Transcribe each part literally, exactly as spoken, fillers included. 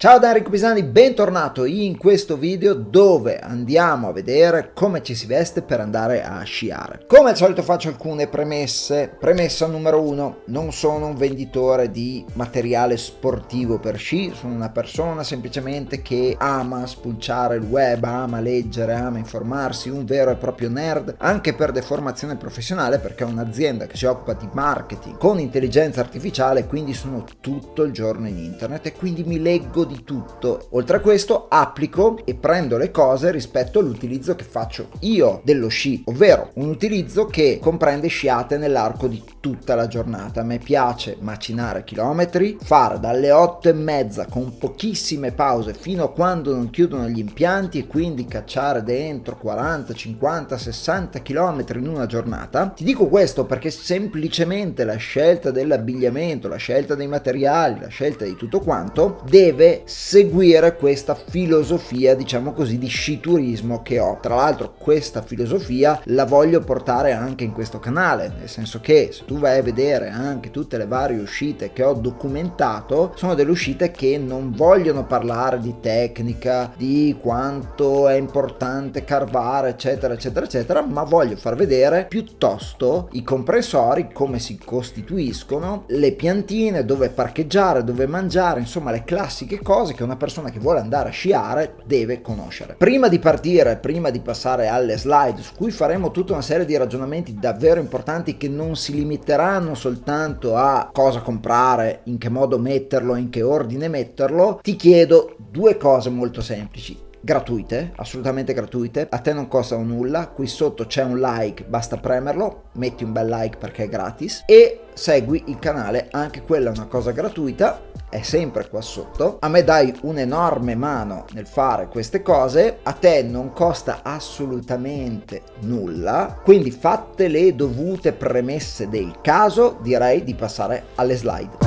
Ciao da Enrico Pisani, bentornato in questo video dove andiamo a vedere come ci si veste per andare a sciare. Come al solito faccio alcune premesse. Premessa numero uno, non sono un venditore di materiale sportivo per sci, sono una persona semplicemente che ama spulciare il web, ama leggere, ama informarsi, un vero e proprio nerd, anche per deformazione professionale perché è un'azienda che si occupa di marketing con intelligenza artificiale, quindi sono tutto il giorno in internet e quindi mi leggo di di tutto. Oltre a questo applico e prendo le cose rispetto all'utilizzo che faccio io dello sci, ovvero un utilizzo che comprende sciate nell'arco di tutta la giornata. A me piace macinare chilometri, fare dalle otto e mezza con pochissime pause fino a quando non chiudono gli impianti e quindi cacciare dentro quaranta, cinquanta, sessanta chilometri in una giornata. Ti dico questo perché semplicemente la scelta dell'abbigliamento, la scelta dei materiali, la scelta di tutto quanto deve seguire questa filosofia, diciamo così, di sciturismo che ho. Tra l'altro questa filosofia la voglio portare anche in questo canale, nel senso che se tu vai a vedere anche tutte le varie uscite che ho documentato, sono delle uscite che non vogliono parlare di tecnica, di quanto è importante carvare eccetera eccetera eccetera, ma voglio far vedere piuttosto i comprensori, come si costituiscono, le piantine, dove parcheggiare, dove mangiare, insomma le classiche cose che una persona che vuole andare a sciare deve conoscere. Prima di partire, prima di passare alle slide su cui faremo tutta una serie di ragionamenti davvero importanti che non si limiteranno soltanto a cosa comprare, in che modo metterlo, in che ordine metterlo, ti chiedo due cose molto semplici. Gratuite, assolutamente gratuite, a te non costano nulla, qui sotto c'è un like, basta premerlo, metti un bel like perché è gratis e segui il canale, anche quella è una cosa gratuita, è sempre qua sotto. A me dai un'enorme mano nel fare queste cose, a te non costa assolutamente nulla, quindi fatte le dovute premesse del caso, direi di passare alle slide.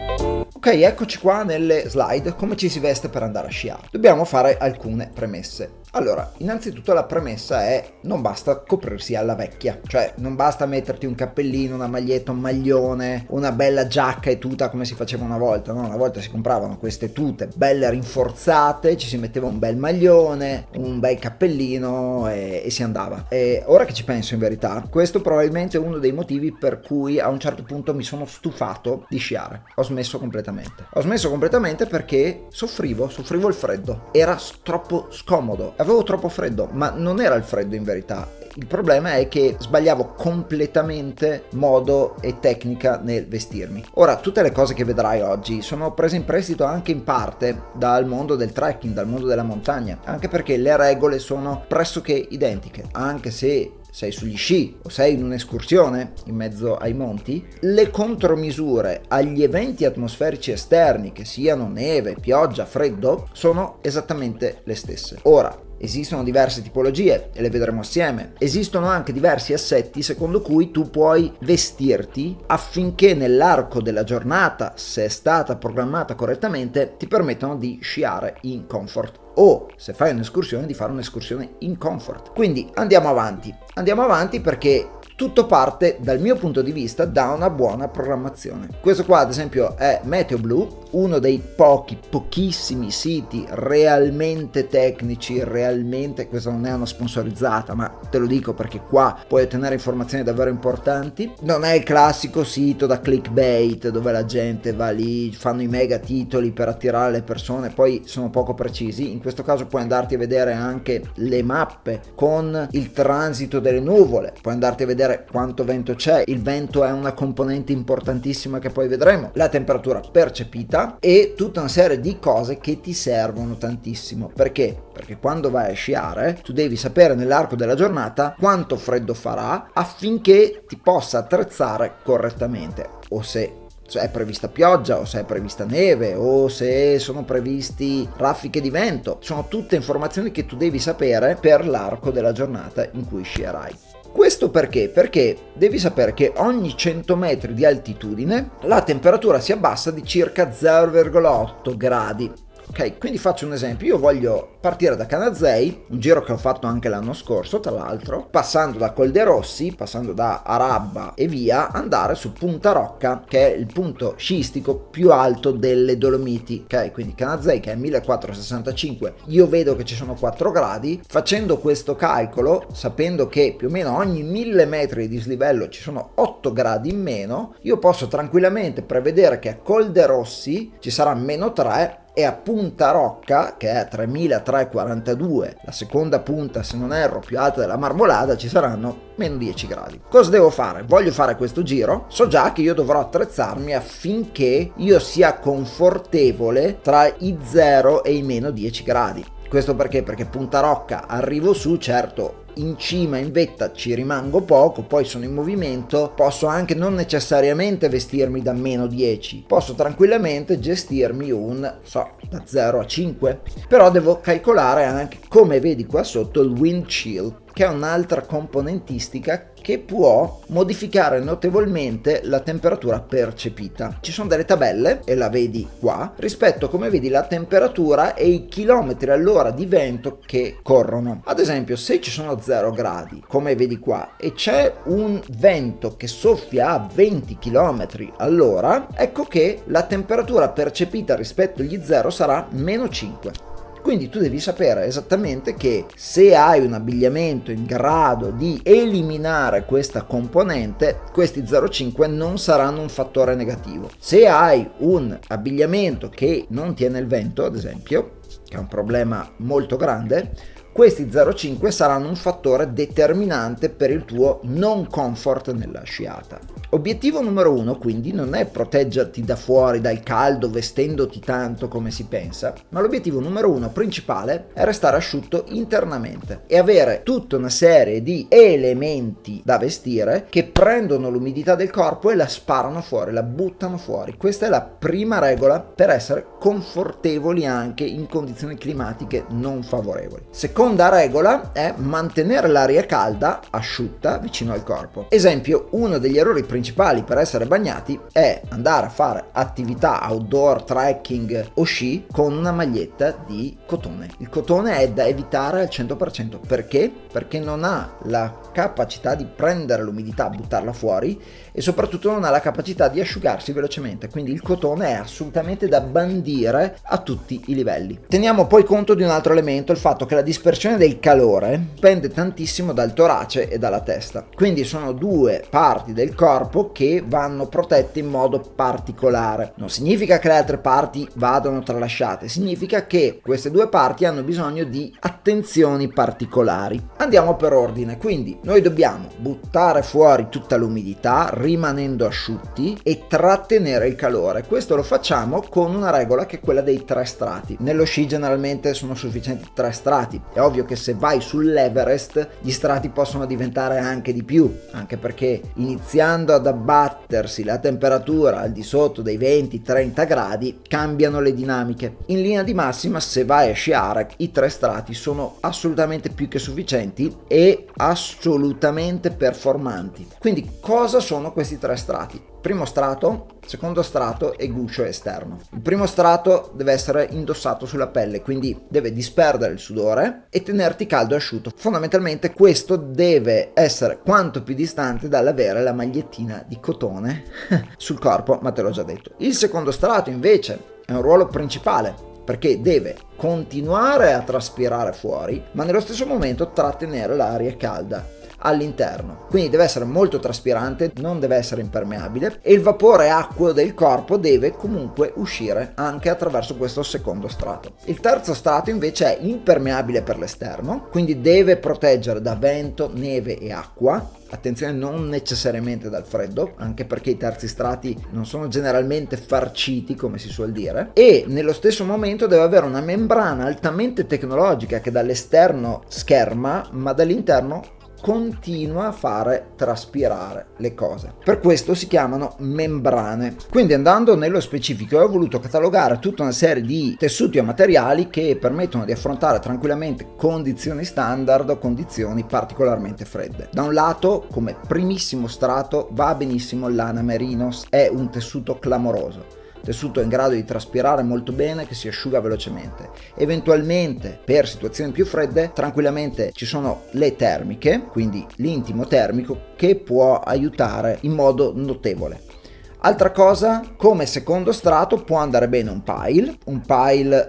Ok, eccoci qua nelle slide, come ci si veste per andare a sciare. Dobbiamo fare alcune premesse. Allora, innanzitutto la premessa è non basta coprirsi alla vecchia, cioè non basta metterti un cappellino, una maglietta, un maglione, una bella giacca e tuta come si faceva una volta, no? Una volta si compravano queste tute belle rinforzate, ci si metteva un bel maglione, un bel cappellino e, e si andava. E ora che ci penso in verità, questo probabilmente è uno dei motivi per cui a un certo punto mi sono stufato di sciare, ho smesso completamente. Ho smesso completamente perché soffrivo, soffrivo il freddo, era troppo scomodo. Avevo troppo freddo, ma non era il freddo in verità. Il problema è che sbagliavo completamente modo e tecnica nel vestirmi. Ora, tutte le cose che vedrai oggi sono prese in prestito anche in parte dal mondo del trekking, dal mondo della montagna, anche perché le regole sono pressoché identiche, anche se sei sugli sci o sei in un'escursione in mezzo ai monti, le contromisure agli eventi atmosferici esterni, che siano neve, pioggia, freddo, sono esattamente le stesse. Ora, esistono diverse tipologie e le vedremo assieme. Esistono anche diversi assetti secondo cui tu puoi vestirti affinché nell'arco della giornata, se è stata programmata correttamente, ti permettano di sciare in comfort o, se fai un'escursione, di fare un'escursione in comfort. Quindi andiamo avanti. Andiamo avanti perché tutto parte, dal mio punto di vista, da una buona programmazione. Questo qua ad esempio è MeteoBlue, uno dei pochi, pochissimi siti realmente tecnici, realmente, questa non è una sponsorizzata, ma te lo dico perché qua puoi ottenere informazioni davvero importanti. Non è il classico sito da clickbait dove la gente va lì, fanno i mega titoli per attirare le persone, poi sono poco precisi. In questo caso puoi andarti a vedere anche le mappe con il transito delle nuvole, puoi andarti a vedere quanto vento c'è, il vento è una componente importantissima che poi vedremo, la temperatura percepita e tutta una serie di cose che ti servono tantissimo. Perché? Perché quando vai a sciare tu devi sapere nell'arco della giornata quanto freddo farà affinché ti possa attrezzare correttamente, o se è prevista pioggia o se è prevista neve o se sono previsti raffiche di vento. Sono tutte informazioni che tu devi sapere per l'arco della giornata in cui scierai. Questo perché? Perché devi sapere che ogni cento metri di altitudine la temperatura si abbassa di circa zero virgola otto gradi. Ok, quindi faccio un esempio. Io voglio partire da Canazei, un giro che ho fatto anche l'anno scorso tra l'altro, passando da Colderossi, passando da Arabba e via, andare su Punta Rocca, che è il punto sciistico più alto delle Dolomiti. Ok, quindi Canazei che è millequattrocentosessantacinque, io vedo che ci sono quattro gradi. Facendo questo calcolo, sapendo che più o meno ogni mille metri di dislivello ci sono otto gradi in meno, io posso tranquillamente prevedere che a Colderossi ci sarà meno tre e a Punta Rocca, che è tremilatrecentoquarantadue, la seconda punta se non erro più alta della Marmolada, ci saranno meno dieci gradi. Cosa devo fare? Voglio fare questo giro, so già che io dovrò attrezzarmi affinché io sia confortevole tra i zero e i meno dieci gradi. Questo perché? Perché Punta Rocca arrivo su, certo in cima in vetta ci rimango poco, poi sono in movimento, posso anche non necessariamente vestirmi da meno dieci, posso tranquillamente gestirmi un, so, da zero a cinque, però devo calcolare anche, come vedi qua sotto, il wind chill, che è un'altra componentistica che può modificare notevolmente la temperatura percepita. Ci sono delle tabelle, e la vedi qua, rispetto, come vedi, la temperatura e i chilometri all'ora di vento che corrono. Ad esempio, se ci sono zero gradi, come vedi qua, e c'è un vento che soffia a venti chilometri all'ora, ecco che la temperatura percepita rispetto agli zero sarà meno cinque. Quindi tu devi sapere esattamente che se hai un abbigliamento in grado di eliminare questa componente, questi zero virgola cinque non saranno un fattore negativo. Se hai un abbigliamento che non tiene il vento, ad esempio, che è un problema molto grande, questi zero virgola cinque saranno un fattore determinante per il tuo non comfort nella sciata. Obiettivo numero uno quindi non è proteggerti da fuori dal caldo vestendoti tanto come si pensa, ma l'obiettivo numero uno principale è restare asciutto internamente e avere tutta una serie di elementi da vestire che prendono l'umidità del corpo e la sparano fuori, la buttano fuori. Questa è la prima regola per essere confortevoli anche in condizioni climatiche non favorevoli. Seconda regola è mantenere l'aria calda, asciutta, vicino al corpo. Esempio, uno degli errori principali principali per essere bagnati è andare a fare attività outdoor, trekking o sci con una maglietta di cotone. Il cotone è da evitare al cento per cento. Perché? Perché non ha la capacità di prendere l'umidità, buttarla fuori, e soprattutto non ha la capacità di asciugarsi velocemente, quindi il cotone è assolutamente da bandire a tutti i livelli. Teniamo poi conto di un altro elemento, il fatto che la dispersione del calore dipende tantissimo dal torace e dalla testa, quindi sono due parti del corpo che vanno protette in modo particolare. Non significa che le altre parti vadano tralasciate, significa che queste due parti hanno bisogno di attenzioni particolari. Andiamo per ordine, quindi noi dobbiamo buttare fuori tutta l'umidità rimanendo asciutti e trattenere il calore. Questo lo facciamo con una regola che è quella dei tre strati. Nello sci generalmente sono sufficienti tre strati. È ovvio che se vai sull'Everest gli strati possono diventare anche di più, anche perché iniziando ad abbattersi la temperatura al di sotto dei venti trenta gradi cambiano le dinamiche. In linea di massima, se vai a sciare, i tre strati sono assolutamente più che sufficienti e assolutamente performanti. Quindi cosa sono questi tre strati? Primo strato, secondo strato e guscio esterno. Il primo strato deve essere indossato sulla pelle, quindi deve disperdere il sudore e tenerti caldo e asciutto. Fondamentalmente questo deve essere quanto più distante dall'avere la magliettina di cotone sul corpo, ma te l'ho già detto. Il secondo strato invece è un ruolo principale, perché deve continuare a traspirare fuori, ma nello stesso momento trattenere l'aria calda all'interno. Quindi deve essere molto traspirante, non deve essere impermeabile, e il vapore acqueo del corpo deve comunque uscire anche attraverso questo secondo strato. Il terzo strato invece è impermeabile per l'esterno, quindi deve proteggere da vento, neve e acqua. Attenzione, non necessariamente dal freddo, anche perché i terzi strati non sono generalmente farciti, come si suol dire, e nello stesso momento deve avere una membrana altamente tecnologica che dall'esterno scherma, ma dall'interno continua a fare traspirare le cose. Per questo si chiamano membrane. Quindi, andando nello specifico, ho voluto catalogare tutta una serie di tessuti o materiali che permettono di affrontare tranquillamente condizioni standard o condizioni particolarmente fredde. Da un lato, come primissimo strato, va benissimo l'ana merino, è un tessuto clamoroso. tessuto in grado di traspirare molto bene, che si asciuga velocemente. Eventualmente per situazioni più fredde tranquillamente ci sono le termiche, quindi l'intimo termico, che può aiutare in modo notevole. Altra cosa, come secondo strato può andare bene un pile, un pile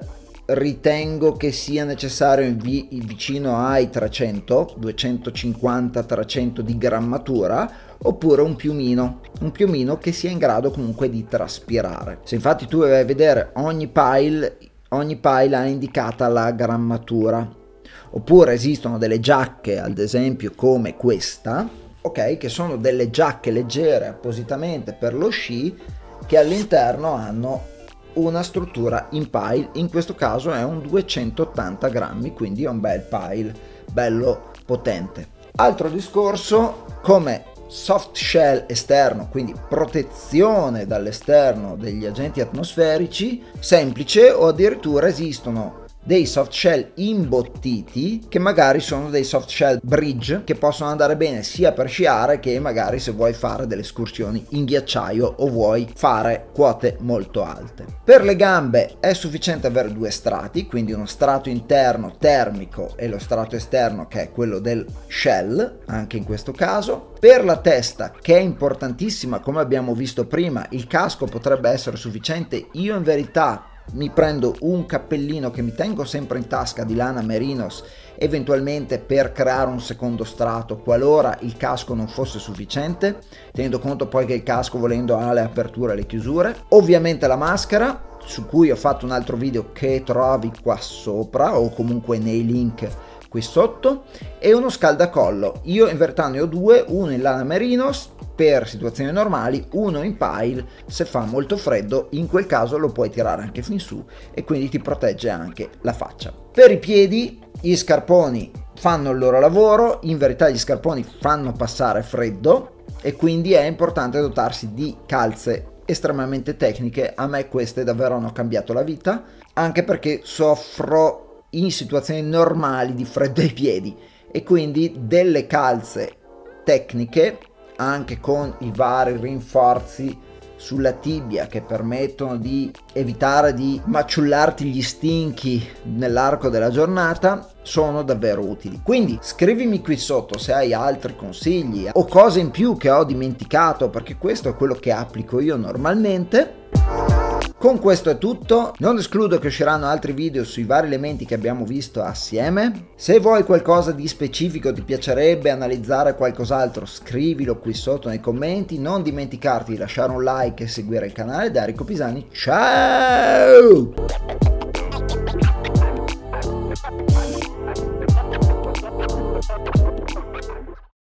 ritengo che sia necessario in vi vicino ai trecento, duecentocinquanta trecento di grammatura, oppure un piumino, un piumino che sia in grado comunque di traspirare. Se infatti tu vai a vedere ogni pile, ogni pile ha indicata la grammatura, oppure esistono delle giacche ad esempio come questa, ok, che sono delle giacche leggere appositamente per lo sci, che all'interno hanno una struttura in pile, in questo caso è un duecentottanta grammi, quindi è un bel pile, bello potente. Altro discorso, come soft shell esterno, quindi protezione dall'esterno degli agenti atmosferici, semplice, o addirittura esistono dei soft shell imbottiti che magari sono dei soft shell bridge, che possono andare bene sia per sciare che magari se vuoi fare delle escursioni in ghiacciaio o vuoi fare quote molto alte. Per le gambe è sufficiente avere due strati, quindi uno strato interno termico e lo strato esterno che è quello del shell, anche in questo caso. Per la testa, che è importantissima, come abbiamo visto prima, il casco potrebbe essere sufficiente. Io in verità mi prendo un cappellino che mi tengo sempre in tasca di lana merinos, eventualmente per creare un secondo strato qualora il casco non fosse sufficiente, tenendo conto poi che il casco volendo ha le aperture e le chiusure. Ovviamente la maschera, su cui ho fatto un altro video che trovi qua sopra o comunque nei link qui sotto, e uno scaldacollo. Io in verità ne ho due, uno in lana merinos per situazioni normali, uno in pile se fa molto freddo, in quel caso lo puoi tirare anche fin su e quindi ti protegge anche la faccia. Per i piedi gli scarponi fanno il loro lavoro, in verità gli scarponi fanno passare freddo e quindi è importante dotarsi di calze estremamente tecniche. A me queste davvero hanno cambiato la vita, anche perché soffro in situazioni normali di freddo ai piedi, e quindi delle calze tecniche anche con i vari rinforzi sulla tibia che permettono di evitare di maciullarti gli stinchi nell'arco della giornata sono davvero utili. Quindi scrivimi qui sotto se hai altri consigli o cose in più che ho dimenticato, perché questo è quello che applico io normalmente. Con questo è tutto, non escludo che usciranno altri video sui vari elementi che abbiamo visto assieme. Se vuoi qualcosa di specifico, ti piacerebbe analizzare qualcos'altro, scrivilo qui sotto nei commenti. Non dimenticarti di lasciare un like e seguire il canale. Da Enrico Pisani, ciao!